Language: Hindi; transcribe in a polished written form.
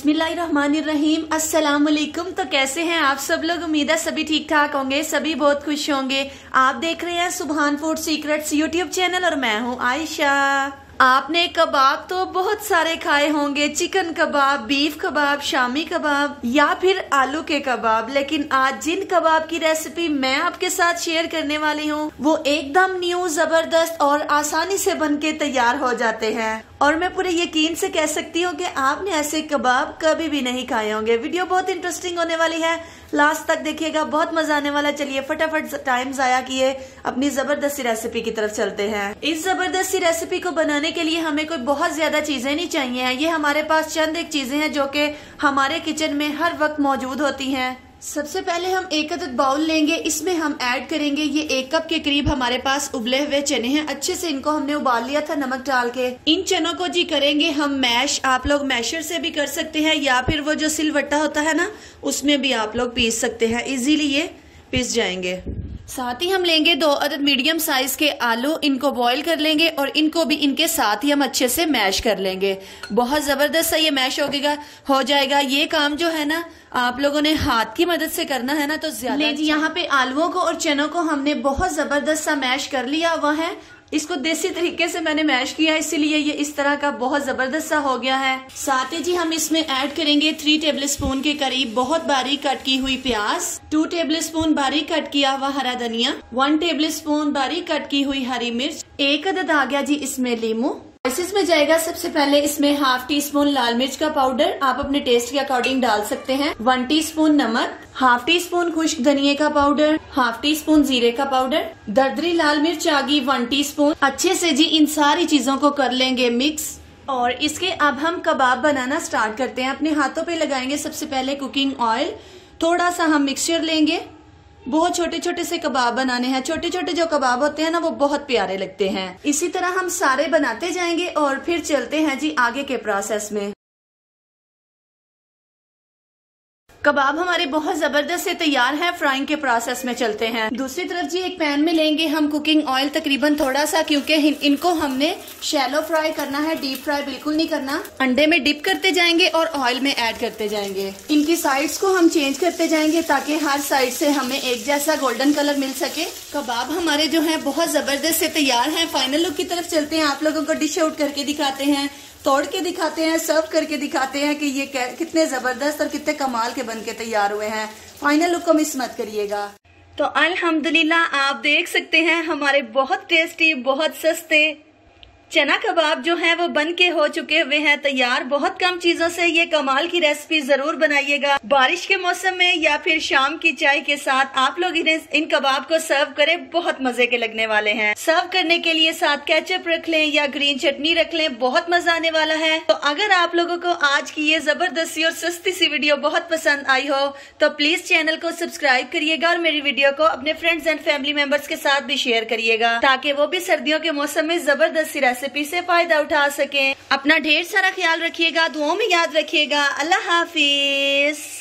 बिस्मिल्लाहिर्रहमानिर्रहीम। अस्सलाम वालेकुम। तो कैसे हैं आप सब लोग? उम्मीद है सभी ठीक ठाक होंगे, सभी बहुत खुश होंगे। आप देख रहे हैं सुभान फूड सीक्रेट्स यूट्यूब चैनल और मैं हूं आयशा। आपने कबाब तो बहुत सारे खाए होंगे, चिकन कबाब, बीफ कबाब, शामी कबाब या फिर आलू के कबाब, लेकिन आज जिन कबाब की रेसिपी मैं आपके साथ शेयर करने वाली हूँ वो एकदम न्यू, जबरदस्त और आसानी से बनके तैयार हो जाते हैं। और मैं पूरे यकीन से कह सकती हूँ कि आपने ऐसे कबाब कभी भी नहीं खाए होंगे। वीडियो बहुत इंटरेस्टिंग होने वाली है, लास्ट तक देखिएगा, बहुत मजा आने वाला। चलिए फटाफट टाइम जाया किए अपनी जबरदस्त रेसिपी की तरफ चलते हैं। इस जबरदस्त रेसिपी को बनाने के लिए हमें कोई बहुत ज्यादा चीजें नहीं चाहिए। ये हमारे पास चंद एक चीजें हैं जो कि हमारे किचन में हर वक्त मौजूद होती हैं। सबसे पहले हम एक अदद बाउल लेंगे, इसमें हम ऐड करेंगे ये 1 कप के करीब हमारे पास उबले हुए चने हैं। अच्छे से इनको हमने उबाल लिया था नमक डाल के। इन चनों को जी करेंगे हम मैश। आप लोग मैशर से भी कर सकते हैं या फिर वो जो सिलवट्टा होता है ना, उसमें भी आप लोग पीस सकते हैं, इजीली ये पिस जाएंगे। साथ ही हम लेंगे 2 अदद मीडियम साइज के आलू, इनको बॉईल कर लेंगे और इनको भी इनके साथ ही हम अच्छे से मैश कर लेंगे। बहुत जबरदस्त सा ये मैश हो जाएगा। ये काम जो है ना आप लोगों ने हाथ की मदद से करना है ना, तो ज्यादा जी। यहाँ पे आलूओं को और चनों को हमने बहुत जबरदस्त सा मैश कर लिया हुआ है। इसको देसी तरीके से मैंने मैश किया, इसीलिए ये इस तरह का बहुत जबरदस्त सा हो गया है। साथ ही जी हम इसमें ऐड करेंगे 3 टेबलस्पून के करीब बहुत बारीक कट की हुई प्याज, 2 टेबलस्पून बारीक कट किया हुआ हरा धनिया, 1 टेबलस्पून बारीक कट की हुई हरी मिर्च, 1 अदद आ गया जी इसमें लीमू। स्पाइसेस में जाएगा सबसे पहले इसमें 1/2 टीस्पून लाल मिर्च का पाउडर, आप अपने टेस्ट के अकॉर्डिंग डाल सकते हैं, 1 टीस्पून नमक, 1/2 टीस्पून खुश्क धनिया का पाउडर, 1/2 टीस्पून जीरे का पाउडर, दरदरी लाल मिर्च आ गई 1 टीस्पून। अच्छे से जी इन सारी चीजों को कर लेंगे मिक्स। और इसके अब हम कबाब बनाना स्टार्ट करते हैं। अपने हाथों पे लगाएंगे सबसे पहले कुकिंग ऑयल, थोड़ा सा हम मिक्सचर लेंगे। बहुत छोटे छोटे से कबाब बनाने हैं। छोटे छोटे जो कबाब होते हैं ना वो बहुत प्यारे लगते हैं। इसी तरह हम सारे बनाते जाएंगे और फिर चलते हैं जी आगे के प्रोसेस में। कबाब हमारे बहुत जबरदस्त से तैयार है, फ्राइंग के प्रोसेस में चलते हैं। दूसरी तरफ जी एक पैन में लेंगे हम कुकिंग ऑयल तकरीबन थोड़ा सा, क्योंकि इनको हमने शैलो फ्राई करना है, डीप फ्राई बिल्कुल नहीं करना। अंडे में डिप करते जाएंगे और ऑयल में ऐड करते जाएंगे। इनकी साइड्स को हम चेंज करते जाएंगे ताकि हर साइड से हमें एक जैसा गोल्डन कलर मिल सके। कबाब हमारे जो है बहुत जबरदस्त से तैयार है। फाइनल लुक की तरफ चलते हैं, आप लोगों को डिश आउट करके दिखाते हैं, तोड़ के दिखाते हैं, सर्व करके दिखाते हैं कि ये कितने जबरदस्त और कितने कमाल के बन के तैयार हुए हैं। फाइनल लुक को मिस मत करिएगा। तो अल्हम्दुलिल्लाह आप देख सकते हैं हमारे बहुत टेस्टी, बहुत सस्ते चना कबाब जो हैं वो बन के हो चुके हुए हैं तैयार। बहुत कम चीजों से ये कमाल की रेसिपी जरूर बनाइएगा। बारिश के मौसम में या फिर शाम की चाय के साथ आप लोग इन कबाब को सर्व करें, बहुत मजे के लगने वाले हैं। सर्व करने के लिए साथ केचप रख लें या ग्रीन चटनी रख लें, बहुत मजा आने वाला है। तो अगर आप लोगों को आज की ये जबरदस्ती और सस्ती सी वीडियो बहुत पसंद आई हो तो प्लीज चैनल को सब्सक्राइब करिएगा और मेरी वीडियो को अपने फ्रेंड्स एंड फैमिली मेंबर्स के साथ भी शेयर करिएगा, ताकि वो भी सर्दियों के मौसम में जबरदस्त रेसिपी से फायदा उठा सकें। अपना ढेर सारा ख्याल रखिएगा, दुआओं में याद रखिएगा। अल्लाह हाफिज।